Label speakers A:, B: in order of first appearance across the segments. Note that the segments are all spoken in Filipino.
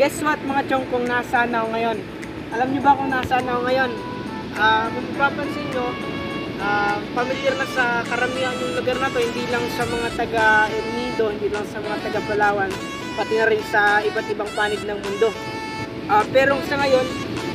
A: Guess what mga chong, kung nasaan ako ngayon? Alam niyo ba kung nasaan ako ngayon? Kung papansin nyo, familiar na sa karamihan yung lugar na to, hindi lang sa mga taga El Nido, hindi lang sa mga taga Palawan, pati na rin sa iba't ibang panig ng mundo. Pero sa ngayon,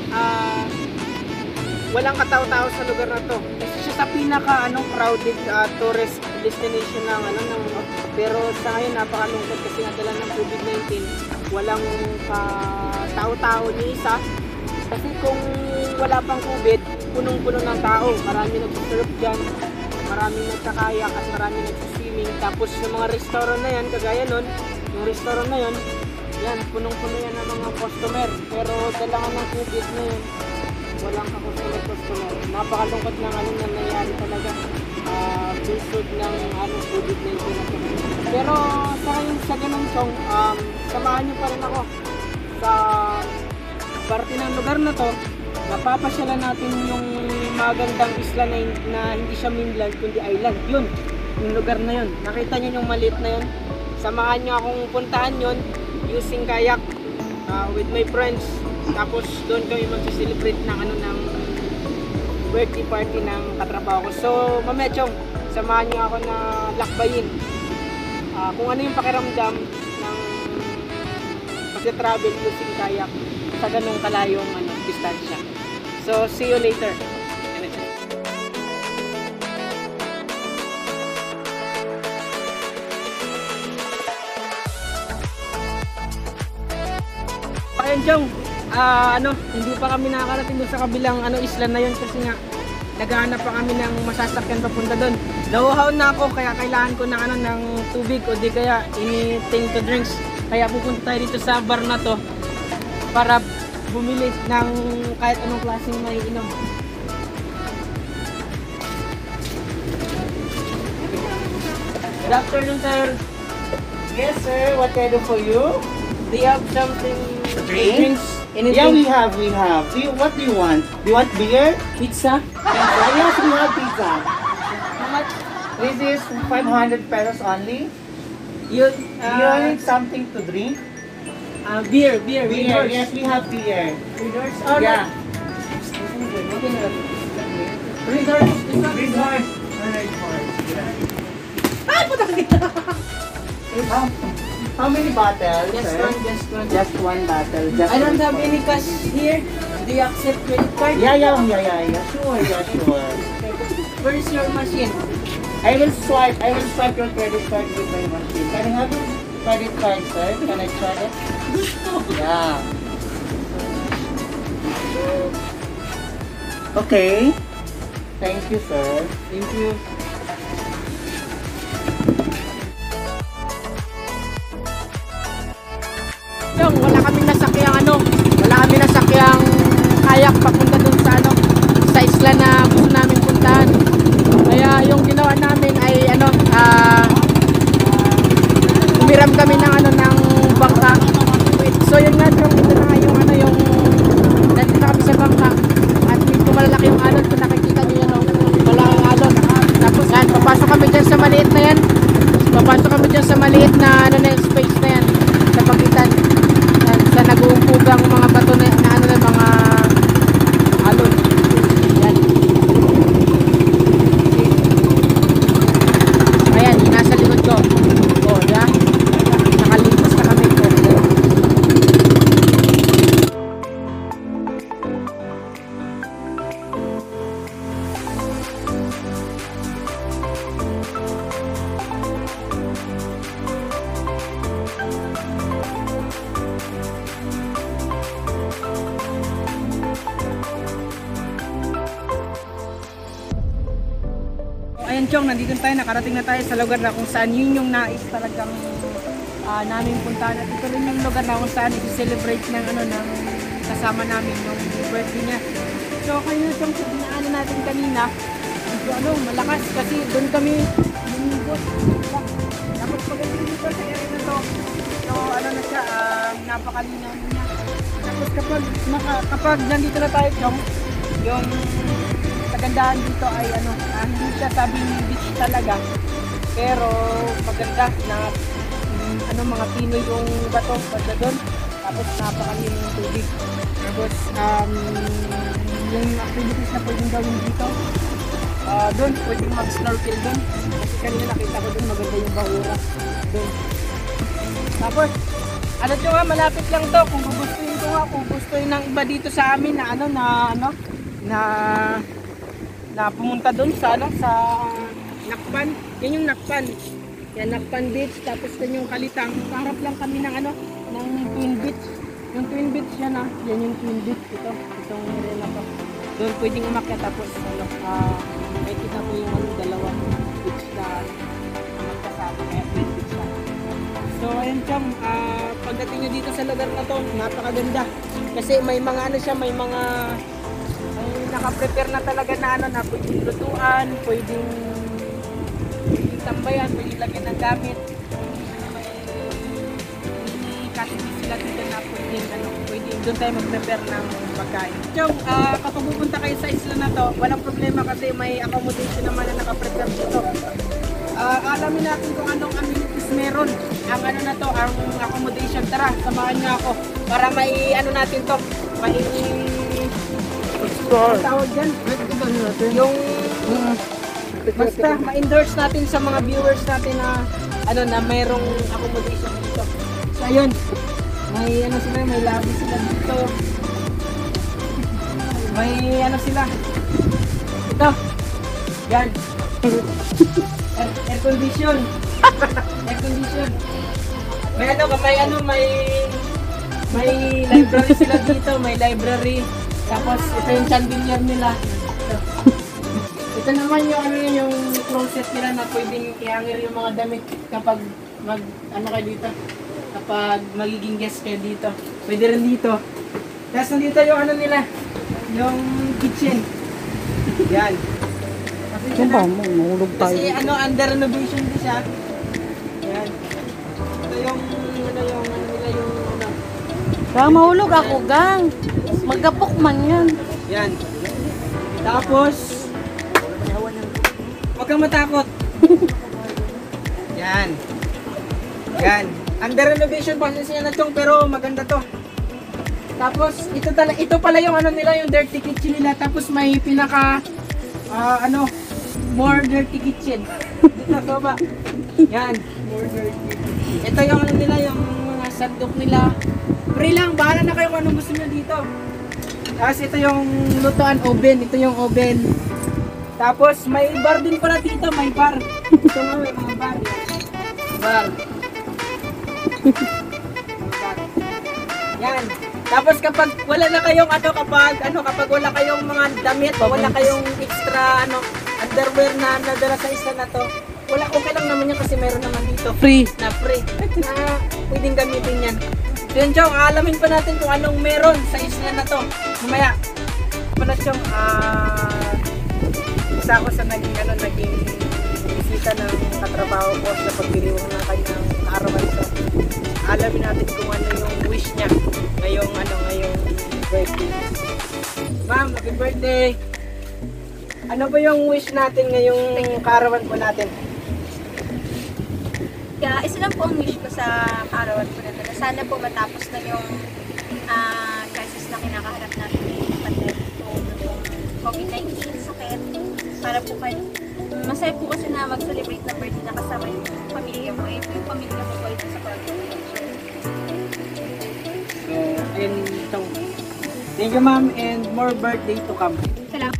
A: walang katao-tao sa lugar na to. Kasi siya sa pinaka crowded tourist destination ng pero sa ngayon napakalungkot kasi nadala ng COVID-19. Walang tao-tao ni isa. Kasi kung wala pang COVID, punong-puno ng tao. Marami nagsusurf dyan, marami nagkakayak at marami nagsiswimming. Tapos yung mga restaurant na yan, kagaya nun, yung restaurant na yan, punong-puno yan ng mga customer. Pero dalangan ng COVID na yun, walang ka-customer. Napakalungkot ng na nangyayari talaga. Busod ng COVID-19 na ito. Pero sa ganun chong, samahan nyo pa rin ako sa parte ng lugar na to. Napapasyalan natin yung magandang isla na hindi siya mainland kundi island. Yun, yung lugar na yun. Nakita nyo yung maliit na yun. Samahan nyo akong puntahan yun using kayak with my friends. Tapos doon kami mag-celebrate ng ng birthday party ng katrabaho ko. So mamaya chong, samahan nyo ako na lakbayin kung ano yung pakiramdam ng pag-travel using kayak sa ganung kalayong distansya. So see you later. Ayun chong, hindi pa kami nakakarating doon sa kabilang isla na yun kasi nga naghahanap pa kami ng masasakyan papunta doon. Nauhaw na ako kaya kailangan ko ng tubig o di kaya anything to drinks. Kaya pupunta tayo dito sa bar na to para bumili ng kahit anong klaseng may inom. Good afternoon, sir.
B: Yes, sir. What can I do for you?
A: Do you have something
B: Drinks?
A: Anything?
B: Yeah, we have. What do you want? Do you want beer?
A: Pizza?
B: Pizza? Yes, we have pizza.
A: How much?
B: This is 500 pesos only.
A: You,
B: Do you need something to drink?
A: beer.
B: Beer. Yes, we have beer.
A: Readers? Oh,
B: Yeah.
A: Readers?
B: This horse. Red horse. Yeah.
A: Ay, puta ka!
B: How many bottles,
A: Just
B: sir?
A: one.
B: Just one bottle. Just
A: I don't
B: one
A: have
B: bottle.
A: any cash here. Do you accept credit card?
B: Yeah. Sure.
A: Where is your machine?
B: I will swipe your credit card with my machine. Can I have your credit card, sir? Can I try it? Yeah. Okay. Thank you, sir.
A: Thank you. Yung wala kaming nasakyang kayak papunta dun sa isla na gusto namin puntahan. Kaya yung ginawa namin ay umiram kami ng bangka. So yun nga yung ito na nga yung nandito kami sa bangka at medyo malalaki yung alon. Kung nakikita nyo yan malaking alon. Tapos papasok kami dyan sa maliit na yan. Papasok kami dyan sa maliit na space na yan sa pagitan. Sa nag-uumpugang mga bato na mga alon. Yan. Ayan, nasa likod ko. O, diba? Nakalipas na kami ko. Ayan chong, nandito tayo, nakarating na tayo sa lugar na kung saan yun yung nais talagang namin puntahan. At ito rin yung lugar na kung saan i-celebrate ng kasama namin yung birthday niya. So kayo chong, dinaanan natin kanina, malakas kasi doon kami lumibot. Tapos pagdating dito sa area na to, so na siya, napakalinaw niya. Tapos kapag nandito na tayo chong, yung kagandahan dito ay hindi siya sabing beach talaga, pero maganda na mga Pinoy yung bato basta doon. Tapos napakalinis ng tubig. Tapos yung activities na pwedeng gawin dito, doon pwedeng mag-snorkel doon. Kasi kanina nakita ko doon maganda yung bahura. Doon. Tapos, ano to nga, malapit lang to. Kung gugustuhin ko nga, kung gustuhin ng iba dito sa amin na pumunta doon sa sa Nakpan. Yan yung Nakpan. Yan Nakpan Beach, tapos yan yung Kalitang. Kaharap lang kami ng ng Twin Beach. Yung Twin Beach yan yan yung Twin Beach itong area na to. Doon pwedeng umakyat tapos may kita po yung dalawang beach na magkasama kaya Twin Beach na. So ayun chong, pagdating nyo dito sa lugar na to, napakaganda. Kasi may mga may mga naka-prepare na talaga na pwedeng lutuan, pwedeng tambayan, pwedeng lagyan ng gamit. May sila dito na pwedeng doon tayo mag-prepare ng pagkain. Chong, kapag pupunta kayo sa isla na to, walang problema kasi may accommodation naman na naka-prepare dito. Alamin natin kung anong amenities meron ang na to, ang accommodation. Tara, samahan niyo ako para may natin to, may tawag dyan, yung basta ma-endorse natin sa mga viewers natin na na mayroong accommodation dito. So ayun, may sila, may lobby sila dito, may sila ito, yan. Air condition. Air condition. May library sila dito, may library. Tapos ito yung chandelier nila. Ito naman yung closet nila na pwedeng i-hanger yung mga damit kapag kayo dito. Kapag magiging guest kayo dito. Pwede rin dito. Tapos nandito yung nila, yung kitchen. Yan. Kasi under renovation din siya. Yan. Ito yung nila yung
C: Gang, mahulog ako, gang. Magkapok man yan.
A: Yan. Tapos, huwag kang matakot. Yan. Yan. Under renovation pa siya na itong, pero maganda to. Tapos, ito pala yung nila, yung dirty kitchen nila. Tapos may pinaka, more dirty kitchen. Dito, soba. Yan. More dirty. Ito yung nila, yung mga sandok nila. Free lang, bahala na kayo kung anong gusto nyo dito. Tapos ito yung lutuan oven. Ito yung oven. Tapos may bar din pala dito. May bar. Ito nga may mga bar. Bar. Yan. Tapos kapag wala na kayong kapag wala kayong mga damit, wala kayong extra underwear na nadala sa isla na to, okay lang naman yan kasi meron naman dito.
C: Free.
A: Na pwedeng gamitin yan. So yun Chong, alamin pa natin kung anong meron sa isla na to. Mamaya. Pala Chong, isa ako sa naging bisita ng katrabaho ko sa pagdiriwang ng kanyang kaarawan. So alamin natin kung ano yung wish niya ngayong birthday. Ma'am, happy birthday! Ano ba yung wish natin ngayong kaarawan po natin?
D: Kaya isa lang po ang wish ko sa kaarawan po natin. Sana po matapos na yung crisis na kinakaharap natin ng pandemic po, COVID-19, sakit. Para po kayo, masaya po kasi na mag-celebrate ng birthday na kasama yung pamilya mo. Ito yung pamilya mo po ito sa pag-birthday.
A: So, ayun ito. Thank you ma'am and more birthday to come.
D: Salamat.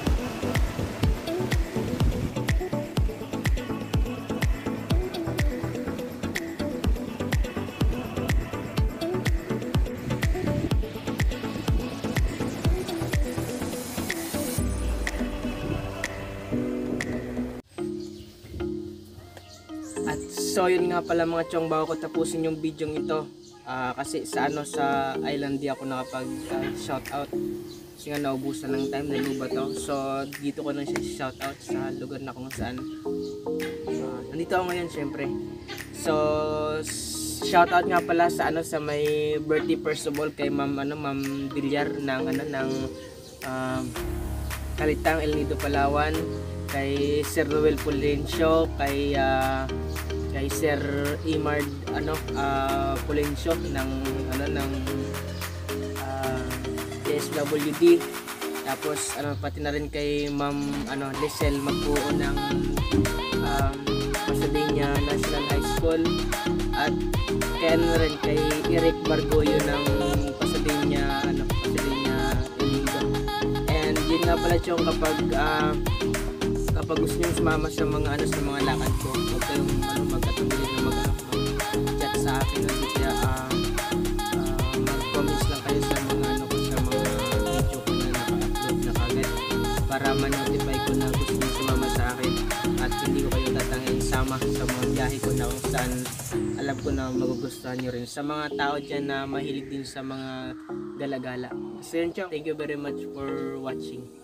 A: At so yun nga pala mga Chong, bago ko tapusin yung video ito, kasi sa island di ako nakapag shout out kasi nga naubusan ng time, naluba to. So dito ko na siya shout out sa lugar na kung saan nandito ako ngayon syempre. So shout out nga pala sa sa may birthday first of all kay Ma'am Villar ng Kalitang El Nido Palawan, kay Sir Ruel Pulencio, kay kay Sir Imard Pulencio ng DSWD. Tapos pati na rin kay Ma'am Lisel Magbuo ng Pasadena National High School, at kaya na rin kay Eric Bargoyo ng Pasadena Iliga. And yun nga pala Chong, kapag gusto niyo sumama sa mga lakad ko, huwag kayong magkatubili na mag-chat sa akin, hindi kaya mag-comments lang kayo sa mga video ko na naka-upload na kagad para ma-notify ko na gusto niyo sumama sa akin, at hindi ko kayo tatangin sama sa mga biyahe ko na kung saan alam ko na magugustuhan niyo rin. Sa mga tao dyan na mahilig din sa mga gala-gala. So yun Chong, thank you very much for watching.